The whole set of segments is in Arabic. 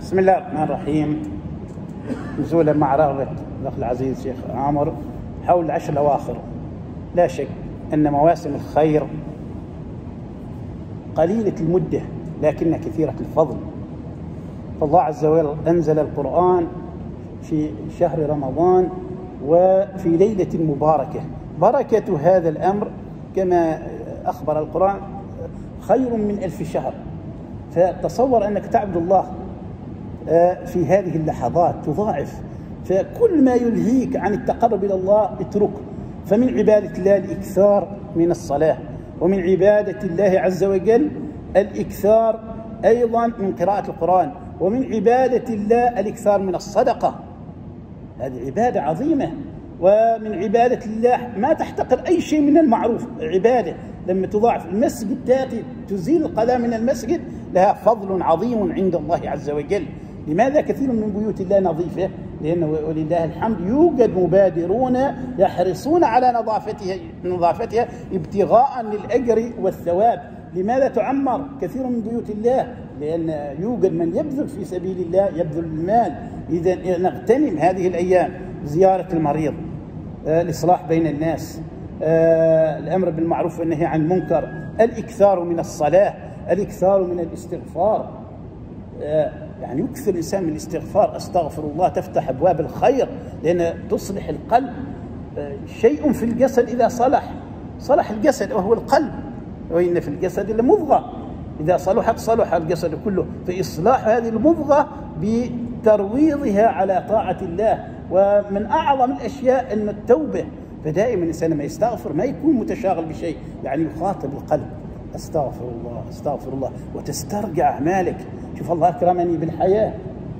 بسم الله الرحمن الرحيم. نزولا مع رغبة الأخ العزيز شيخ عامر حول العشر الأواخر، لا شك أن مواسم الخير قليلة المدة لكنها كثيرة الفضل. فالله عز وجل أنزل القرآن في شهر رمضان وفي ليلة مباركة. بركة هذا الأمر كما أخبر القرآن خير من 1000 شهر. فتصور أنك تعبد الله في هذه اللحظات تضاعف، فكل ما يلهيك عن التقرب إلى الله اتركه. فمن عبادة الله الإكثار من الصلاة، ومن عبادة الله عز وجل الإكثار أيضا من قراءة القرآن، ومن عبادة الله الإكثار من الصدقة. هذه عبادة عظيمة، ومن عبادة الله ما تحتقر أي شيء من المعروف. عبادة لما تضاعف، المسجد تأتي تزيل القذى من المسجد لها فضل عظيم عند الله عز وجل. لماذا كثير من بيوت الله نظيفة؟ لأنه ولله الحمد يوجد مبادرون يحرصون على نظافتها ابتغاء للأجر والثواب. لماذا تعمر كثير من بيوت الله؟ لأن يوجد من يبذل في سبيل الله، يبذل المال. إذا نغتنم هذه الأيام، زيارة المريض، الإصلاح بين الناس، الأمر بالمعروف والنهي عن المنكر، الإكثار من الصلاة، الإكثار من الاستغفار. يعني يكثر الإنسان من الاستغفار، أستغفر الله، تفتح أبواب الخير، لأن تصلح القلب. شيء في الجسد إذا صلح الجسد وهو القلب، وإن في الجسد لمضغة إذا صلحت صلح الجسد كله. فإصلاح هذه المضغة بترويضها على طاعة الله. ومن أعظم الأشياء أن التوبة. فدائما الإنسان لما يستغفر ما يكون متشاغل بشيء، يعني يخاطب القلب، أستغفر الله أستغفر الله، وتسترجع أعمالك. شوف الله أكرمني بالحياة،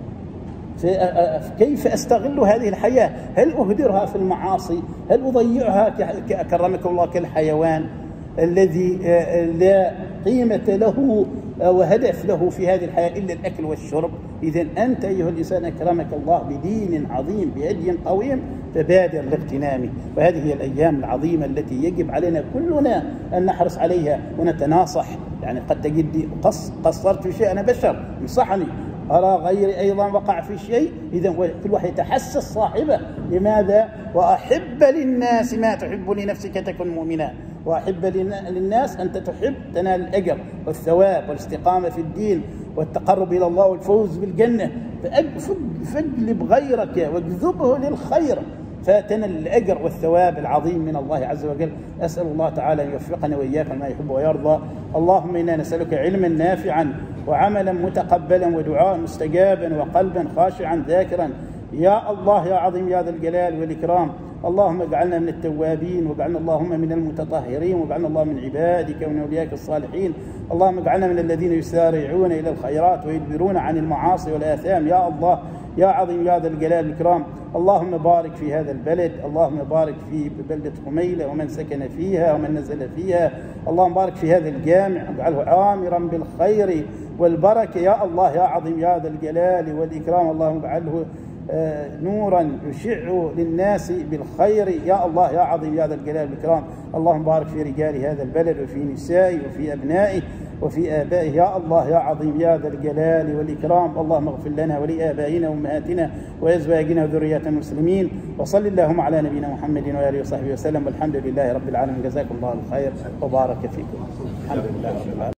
كيف أستغل هذه الحياة؟ هل أهدرها في المعاصي؟ هل أضيعها أكرمك الله كالحيوان الذي لا قيمة له وهدف له في هذه الحياة إلا الأكل والشرب؟ إذن أنت أيها الإنسان أكرمك الله بدين عظيم، بهدي قويم، فبادر لاغتنامه. وهذه هي الأيام العظيمة التي يجب علينا كلنا أن نحرص عليها ونتناصح. يعني قد تجد قصرت في شيء، أنا بشر، انصحني، أرى غيري أيضا وقع في شيء. إذن كل واحد يتحسس صاحبه. لماذا؟ وأحب للناس ما تحب لنفسك تكن مؤمنا. وأحب للناس أنت تحب تنال الأجر والثواب والاستقامة في الدين والتقرب إلى الله والفوز بالجنة. فاجلب غيرك واجذبه للخير فتنال الأجر والثواب العظيم من الله عز وجل. أسأل الله تعالى أن يوفقنا وإياك لما يحب ويرضى. اللهم إنا نسألك علما نافعا وعملا متقبلا ودعاء مستجابا وقلبا خاشعا ذاكرا. يا الله يا عظيم يا ذا الجلال والإكرام. اللهم اجعلنا من التوابين، واجعلنا اللهم من المتطهرين، واجعلنا الله من عبادك ومن أوليائك الصالحين. اللهم اجعلنا من الذين يسارعون إلى الخيرات ويدبرون عن المعاصي والآثام. يا الله يا عظيم يا ذا الجلال والإكرام. اللهم بارك في هذا البلد، اللهم بارك في بلدة حميلة ومن سكن فيها ومن نزل فيها. اللهم بارك في هذا الجامع، واجعله عامرا بالخير والبركة. يا الله يا عظيم يا ذا الجلال والإكرام. اللهم اجعله نورا يشع للناس بالخير. يا الله يا عظيم يا ذا الجلال والإكرام. اللهم بارك في رجال هذا البلد وفي نسائه وفي أبنائه وفي آبائه. يا الله يا عظيم يا ذا الجلال والإكرام. اللهم اغفر لنا ولآبائنا وأمهاتنا وأزواجنا وذريات المسلمين. وصل اللهم على نبينا محمد وآله وصحبه وسلم، والحمد لله رب العالمين. جزاكم الله الخير وبارك فيكم. الحمد لله رب العالمين.